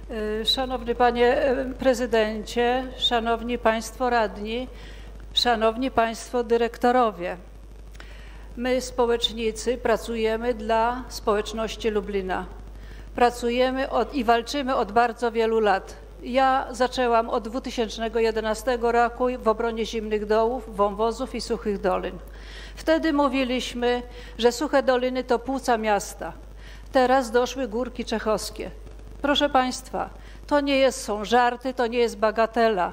Szanowny Panie Prezydencie, Szanowni Państwo Radni, Szanowni Państwo Dyrektorowie. My, społecznicy, pracujemy dla społeczności Lublina. Pracujemy i walczymy od bardzo wielu lat. Ja zaczęłam od 2011 roku w obronie Zimnych Dołów, wąwozów i Suchych Dolin. Wtedy mówiliśmy, że Suche Doliny to płuca miasta. Teraz doszły Górki Czechowskie. Proszę Państwa, to nie są żarty, to nie jest bagatela.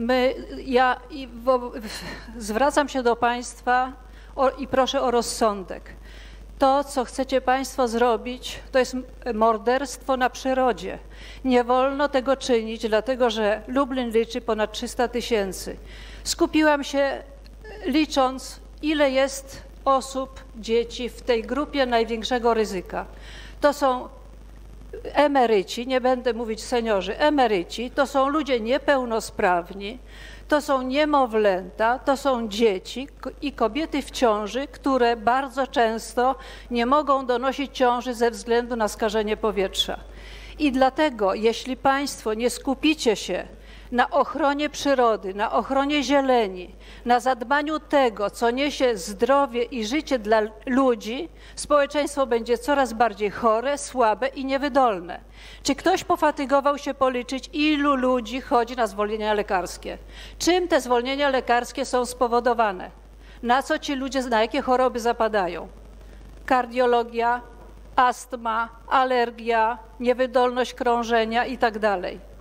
Zwracam się do Państwa i proszę o rozsądek. To, co chcecie Państwo zrobić, to jest morderstwo na przyrodzie. Nie wolno tego czynić, dlatego że Lublin liczy ponad 300 000. Skupiłam się licząc, ile jest osób, dzieci w tej grupie największego ryzyka. To są emeryci, nie będę mówić seniorzy, emeryci, to są ludzie niepełnosprawni, to są niemowlęta, to są dzieci i kobiety w ciąży, które bardzo często nie mogą donosić ciąży ze względu na skażenie powietrza. I dlatego, jeśli Państwo nie skupicie się na ochronie przyrody, na ochronie zieleni, na zadbaniu tego, co niesie zdrowie i życie dla ludzi, społeczeństwo będzie coraz bardziej chore, słabe i niewydolne. Czy ktoś pofatygował się policzyć, ilu ludzi chodzi na zwolnienia lekarskie? Czym te zwolnienia lekarskie są spowodowane? Na co ci ludzie, na jakie choroby zapadają? Kardiologia, astma, alergia, niewydolność krążenia itd.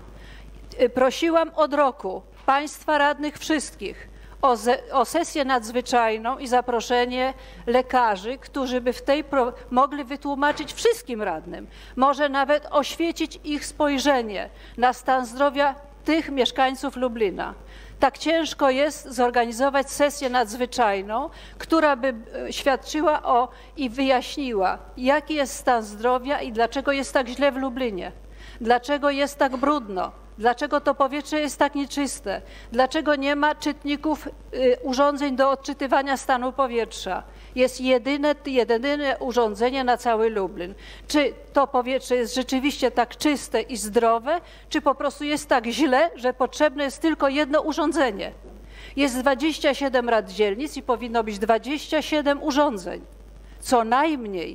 Prosiłam od roku Państwa radnych wszystkich o sesję nadzwyczajną i zaproszenie lekarzy, którzy by mogli wytłumaczyć wszystkim radnym, może nawet oświecić ich spojrzenie na stan zdrowia tych mieszkańców Lublina. Tak ciężko jest zorganizować sesję nadzwyczajną, która by świadczyła i wyjaśniła, jaki jest stan zdrowia i dlaczego jest tak źle w Lublinie, dlaczego jest tak brudno. Dlaczego to powietrze jest tak nieczyste? Dlaczego nie ma czytników, urządzeń do odczytywania stanu powietrza? Jest jedyne urządzenie na cały Lublin. Czy to powietrze jest rzeczywiście tak czyste i zdrowe, czy po prostu jest tak źle, że potrzebne jest tylko jedno urządzenie? Jest 27 rad dzielnic i powinno być 27 urządzeń, co najmniej,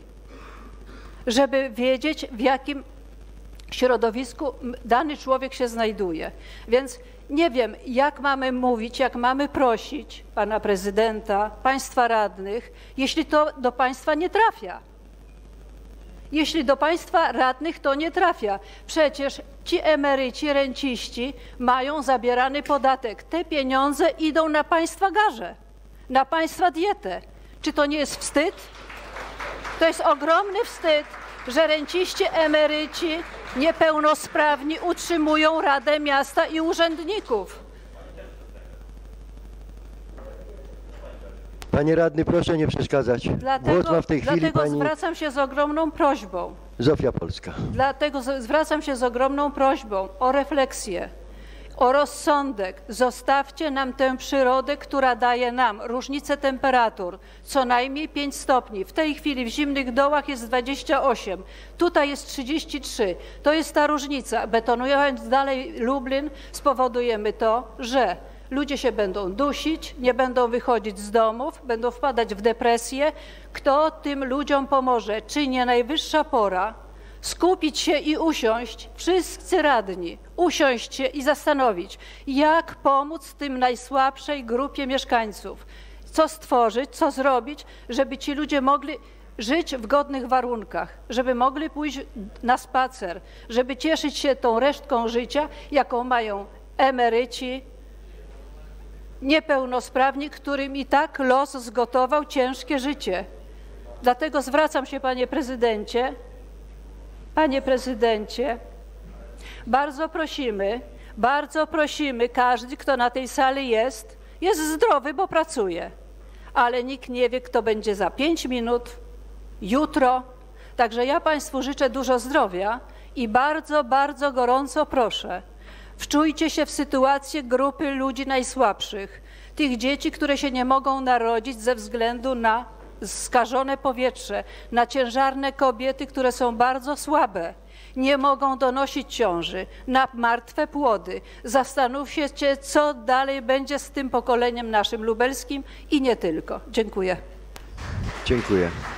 żeby wiedzieć, w jakim środowisku dany człowiek się znajduje. Więc nie wiem, jak mamy mówić, jak mamy prosić pana prezydenta, państwa radnych, jeśli to do państwa nie trafia. Jeśli do państwa radnych to nie trafia. Przecież ci emeryci, renciści mają zabierany podatek. Te pieniądze idą na państwa garze, na państwa dietę. Czy to nie jest wstyd? To jest ogromny wstyd, że renciści, emeryci, niepełnosprawni utrzymują Radę Miasta i urzędników. Panie radny, proszę nie przeszkadzać. Głos ma w tej chwili pani zwracam się z ogromną prośbą. Zofia Polska. Dlatego zwracam się z ogromną prośbą o refleksję, o rozsądek. Zostawcie nam tę przyrodę, która daje nam różnicę temperatur, co najmniej 5 stopni. W tej chwili w Zimnych Dołach jest 28, tutaj jest 33. To jest ta różnica. Betonując dalej Lublin, spowodujemy to, że ludzie się będą dusić, nie będą wychodzić z domów, będą wpadać w depresję. Kto tym ludziom pomoże? Czy nie najwyższa pora skupić się i usiąść, wszyscy radni, usiąść się i zastanowić, jak pomóc tym najsłabszej grupie mieszkańców, co stworzyć, co zrobić, żeby ci ludzie mogli żyć w godnych warunkach, żeby mogli pójść na spacer, żeby cieszyć się tą resztką życia, jaką mają emeryci, niepełnosprawni, którym i tak los zgotował ciężkie życie. Dlatego zwracam się, panie prezydencie, bardzo prosimy, każdy, kto na tej sali jest zdrowy, bo pracuje, ale nikt nie wie, kto będzie za 5 minut, jutro. Także ja Państwu życzę dużo zdrowia i bardzo, bardzo gorąco proszę, wczujcie się w sytuację grupy ludzi najsłabszych, tych dzieci, które się nie mogą narodzić ze względu na skażone powietrze, na ciężarne kobiety, które są bardzo słabe. nie mogą donosić ciąży na martwe płody. Zastanówcie się, co dalej będzie z tym pokoleniem naszym lubelskim i nie tylko. Dziękuję. Dziękuję.